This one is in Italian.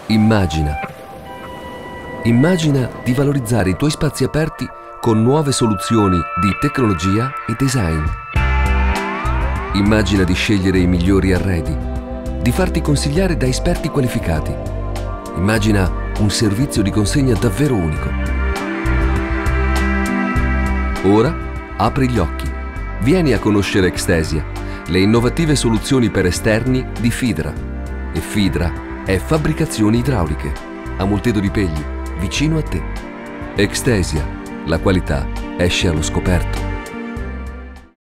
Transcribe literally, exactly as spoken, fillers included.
Immagina. Immagina di valorizzare i tuoi spazi aperti con nuove soluzioni di tecnologia e design. Immagina di scegliere i migliori arredi, di farti consigliare da esperti qualificati. Immagina un servizio di consegna davvero unico. Ora apri gli occhi. Vieni a conoscere Extesia, le innovative soluzioni per esterni di Fidra. E Fidra è fabbricazioni idrauliche, a Moltedo di Pegli, vicino a te. Extesia, la qualità esce allo scoperto.